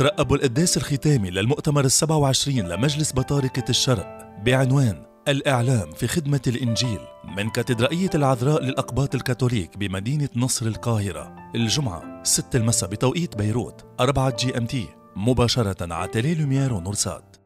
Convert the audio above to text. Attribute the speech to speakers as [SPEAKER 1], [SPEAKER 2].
[SPEAKER 1] ترقب القداس الختامي للمؤتمر ال27 لمجلس بطاركة الشرق بعنوان الإعلام في خدمة الإنجيل من كاتدرائية العذراء للأقباط الكاثوليك بمدينة نصر القاهرة، الجمعة 6 المساء بتوقيت بيروت 4 GMT، مباشرة على تيلي لوميير ونورسات.